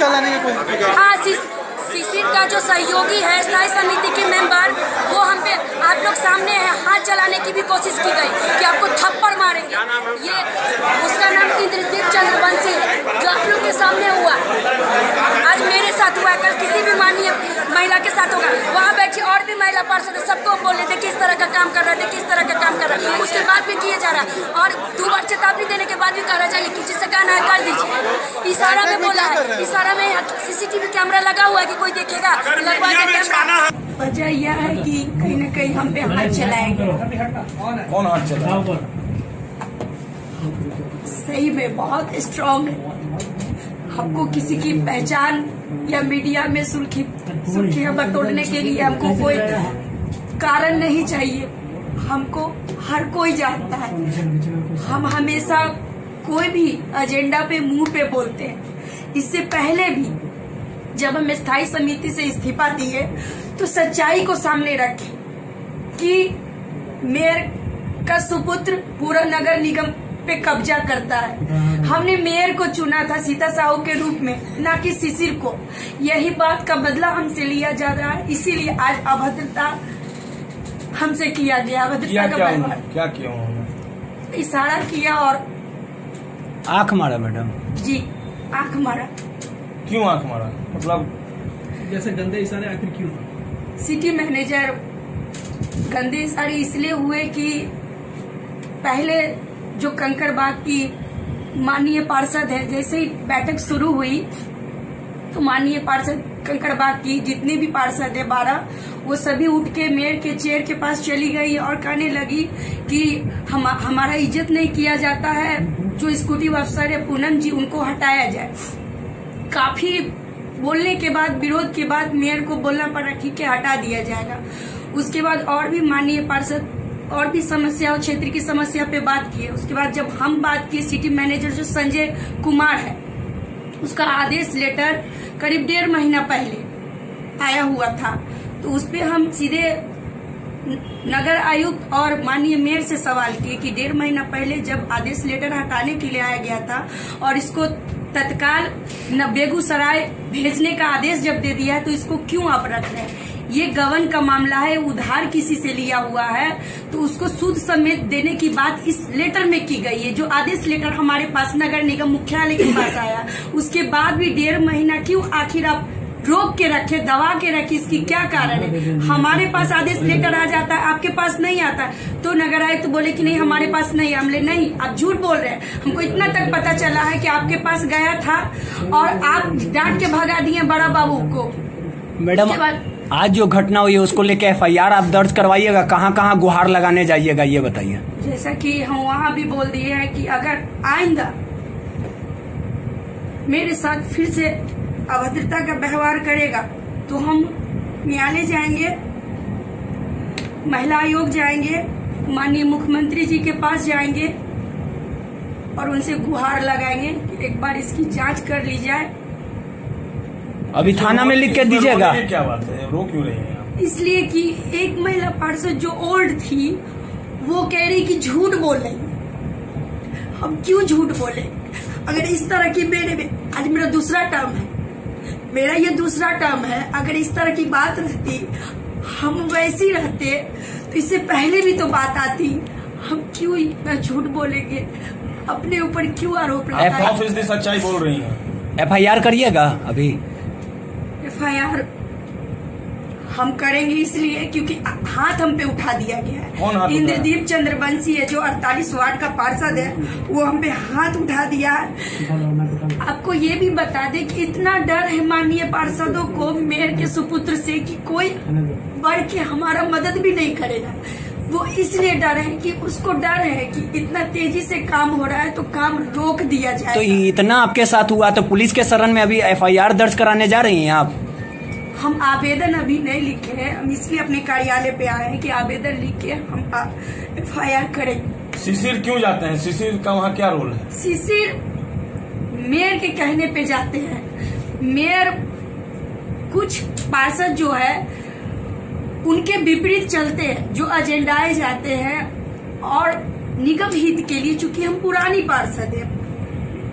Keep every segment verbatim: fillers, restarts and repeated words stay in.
चलाने की कोशिश की गई। हाँ, शिशिर का जो सहयोगी है स्थायी समिति के मेंबर, वो हम पे आप लोग सामने है, हाथ चलाने की भी कोशिश की गई कि आपको थप्पड़ मारेंगे। ये उसका नाम इंद्रदीप चंद्रवंशी है, जो आप लोग के सामने हुआ। आज मेरे साथ हुआ, कल किसी भी माननीय महिला के साथ होगा। वहाँ बैठी और भी महिला पार्षद सबको बोले थे किस तरह का काम कर रहे थे, किस तरह का काम कर रहे थे। उसके बाद भी किए जा रहा है, और दो बार चेतावनी देने के बाद भी कहा जाए कि जिससे कहना है कर दीजिए। इशारा में बोला है, इशारा में सीसीटीवी कैमरा लगा हुआ है कि कोई देखेगा, लगवा के कैमरा। वजह यह है कि कहीं न कहीं हम पे हाथ चलाएंगे। कौन हाथ चलाएगा? सही में बहुत स्ट्रॉन्ग है। हमको किसी की पहचान या मीडिया में सुर्खी सुर्खियां बटोरने के लिए हमको कोई कारण नहीं चाहिए। हमको हर कोई जानता है। हम हमेशा कोई भी एजेंडा पे मुंह पे बोलते हैं। इससे पहले भी जब हम स्थायी समिति से इस्तीफा दिए तो सच्चाई को सामने रखे कि मेयर का सुपुत्र पूरा नगर निगम पे कब्जा करता है। हमने मेयर को चुना था सीता साहू के रूप में, ना कि शिशिर को। यही बात का बदला हमसे लिया जा रहा है, इसीलिए आज अभद्रता हमसे किया गया। अभद्रता का व्यवहार क्या किया? इशारा किया और आंख मारा। मैडम जी, आंख मारा। क्यों आंख मारा? मतलब जैसे गंदे इशारे आखिर क्यों? सिटी मैनेजर गंदे इशारे इसलिए हुए कि पहले जो कंकड़बाग की माननीय पार्षद है, जैसे ही बैठक शुरू हुई तो माननीय पार्षद कंकड़बाग की जितने भी पार्षद है बारह, वो सभी उठ के मेयर के चेयर के पास चली गई और कहने लगी कि हम हमारा इज्जत नहीं किया जाता है। जो एग्जीक्यूटिव अफसर है पूनम जी, उनको हटाया जाए। काफी बोलने के बाद, विरोध के बाद मेयर को बोलना पड़ा ठीक है हटा दिया जाएगा। उसके बाद और भी माननीय पार्षद और भी समस्या और क्षेत्र की समस्या पे बात की। उसके बाद जब हम बात किए, सिटी मैनेजर जो संजय कुमार है, उसका आदेश लेटर करीब डेढ़ महीना पहले आया हुआ था, तो उस पे हम सीधे नगर आयुक्त और माननीय मेयर से सवाल किए कि डेढ़ महीना पहले जब आदेश लेटर हटाने के लिए आया गया था और इसको तत्काल न बेगूसराय भेजने का आदेश जब दे दिया है तो इसको क्यों आप रख रहे हैं? ये गबन का मामला है, उधार किसी से लिया हुआ है तो उसको सूद समेत देने की बात इस लेटर में की गई है। जो आदेश लेटर हमारे पास नगर निगम मुख्यालय के पास आया, उसके बाद भी डेढ़ महीना क्यों आखिर आप रोक के रखे, दबा के रखे? इसकी क्या कारण है? हमारे पास आदेश लेटर आ जाता है, आपके पास नहीं आता, तो नगर आयुक्त तो बोले कि नहीं हमारे पास नहीं। हमले नहीं, आप झूठ बोल रहे हैं। हमको इतना तक पता चला है कि आपके पास गया था और आप डांट के भगा दिए बड़ा बाबू को। मैडम आज जो घटना हुई है उसको लेके एफ आई आर आप दर्ज करवाइएगा, कहाँ कहाँ गुहार लगाने जाइएगा ये बताइए। जैसा कि हम वहाँ भी बोल दिए हैं कि अगर आइंदा मेरे साथ फिर से अभद्रता का व्यवहार करेगा तो हम न्यायालय जाएंगे, महिला आयोग जाएंगे, माननीय मुख्यमंत्री जी के पास जाएंगे और उनसे गुहार लगाएंगे कि एक बार इसकी जांच कर ली जाए। अभी थाना में लिख के दीजिएगा। क्या बात है, रो क्यों रही है? इसलिए कि एक महिला पार्षद जो ओल्ड थी वो कह रही कि झूठ बोल रही। हम क्यों झूठ बोले? अगर इस तरह की मेरे में आज मेरा दूसरा टर्म है, मेरा ये दूसरा टर्म है, अगर इस तरह की बात रहती, हम वैसी रहते तो इससे पहले भी तो बात आती। हम क्यों इतना झूठ बोलेंगे? अपने ऊपर क्यों आरोप लगाएंगे? आप फीसदी सच्चाई बोल रही हैं। एफ आई आर करिएगा। अभी एफ आई आर हम करेंगे इसलिए क्योंकि हाथ हम पे उठा दिया गया है। इंद्रदीप चंद्रवंशी है जो अड़तालीस वार्ड का पार्षद है, वो हम पे हाथ उठा दिया है। आपको ये भी बता दें कि इतना डर है माननीय पार्षदों को मेयर के सुपुत्र से कि कोई बढ़ के हमारा मदद भी नहीं करेगा। वो इसलिए डर है कि उसको डर है कि इतना तेजी से काम हो रहा है तो काम रोक दिया जाए। तो इतना आपके साथ हुआ तो पुलिस के शरण में अभी एफ आई आर दर्ज कराने जा रही हैं आप? हम आवेदन अभी नहीं लिखे हैं, हम इसलिए अपने कार्यालय पे आए हैं कि आवेदन लिख के हम एफ आई आर करेंगे। शिशिर क्यों जाते हैं? शिशिर का वहाँ क्या रोल है? शिशिर मेयर के कहने पे जाते हैं। मेयर कुछ पार्षद जो है उनके विपरीत चलते हैं, जो एजेंडाए जाते हैं और निगम हित के लिए, चूंकि हम पुरानी पार्षद है,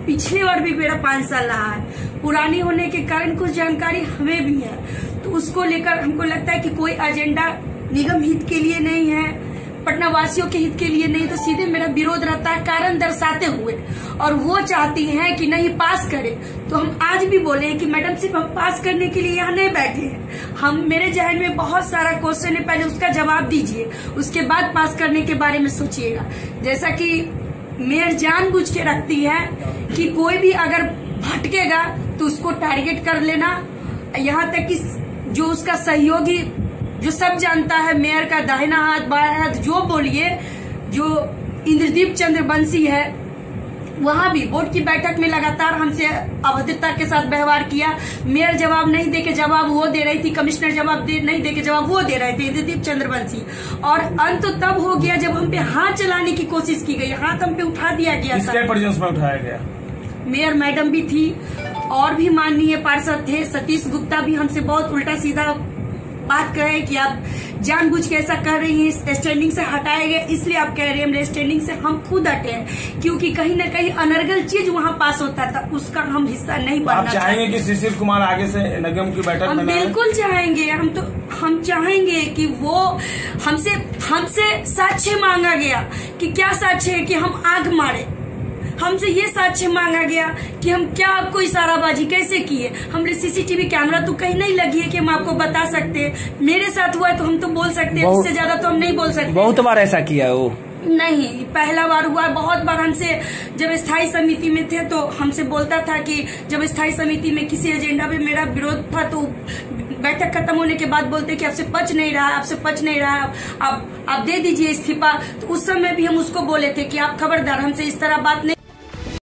पिछले बार भी मेरा पांच साल रहा है। पुरानी होने के कारण कुछ जानकारी हमें भी है, तो उसको लेकर हमको लगता है कि कोई एजेंडा निगम हित के लिए नहीं है, पटना वासियों के हित के लिए नहीं, तो सीधे मेरा विरोध रहता है कारण दर्शाते हुए। और वो चाहती हैं कि नहीं पास करे, तो हम आज भी बोले हैं कि मैडम सिर्फ हम पास करने के लिए यहाँ नहीं बैठे हैं। हम मेरे जहन में बहुत सारा क्वेश्चन है, पहले उसका जवाब दीजिए, उसके बाद पास करने के बारे में सोचिएगा। जैसा कि मेयर जानबूझ के रखती है कि कोई भी अगर भटकेगा तो उसको टारगेट कर लेना, यहाँ तक कि जो उसका सहयोगी जो सब जानता है, मेयर का दाहिना हाथ बायां हाथ जो बोलिए, जो इंद्रदीप चंद्र बंसी है, वहां भी बोर्ड की बैठक में लगातार हमसे अभद्रता के साथ व्यवहार किया। मेयर जवाब नहीं देके जवाब वो दे रही थी, कमिश्नर जवाब दे नहीं देके जवाब वो दे रहे थे, इंद्रदीप चंद्र बंसी। और अंत तो तब हो गया जब हम पे हाथ चलाने की कोशिश की गई, हाथ हम पे उठा दिया गया। किसके प्रेजेंस में उठाया गया? मेयर मैडम भी थी और भी माननीय पार्षद थे, सतीश गुप्ता भी हमसे बहुत उल्टा सीधा बात कहे कि आप जानबूझ के ऐसा कर रही हैं, स्टैंडिंग से हटाए गए इसलिए आप कह रहे हैं। स्टैंडिंग से हम खुद हटे हैं क्योंकि कहीं न कहीं अनर्गल चीज वहाँ पास होता था, उसका हम हिस्सा नहीं बनना। आप चाहेंगे कि शिशिर कुमार आगे से निगम की बैठक में? हम बिल्कुल चाहेंगे, हम तो हम चाहेंगे कि वो हमसे हमसे साक्ष्य मांगा गया कि क्या साक्ष्य है कि हम आग मारे, हमसे ये साक्ष्य मांगा गया कि हम क्या आपको इशाराबाजी कैसे किए। हमने सीसीटीवी कैमरा तो कहीं नहीं लगी है कि हम आपको बता सकते हैं, मेरे साथ हुआ है तो हम तो बोल सकते हैं, उससे ज्यादा तो हम नहीं बोल सकते। बहुत बार ऐसा किया है वो? नहीं, पहला बार हुआ है। बहुत बार हमसे जब स्थायी समिति में थे तो हमसे बोलता था कि जब स्थायी समिति में किसी एजेंडा पे मेरा विरोध था तो बैठक खत्म होने के बाद बोलते कि आपसे पच नहीं रहा, आपसे पच नहीं रहा, आप आप दे दीजिए इस्तीफा। तो उस समय भी हम उसको बोले थे कि आप खबरदार हमसे इस तरह बात नहीं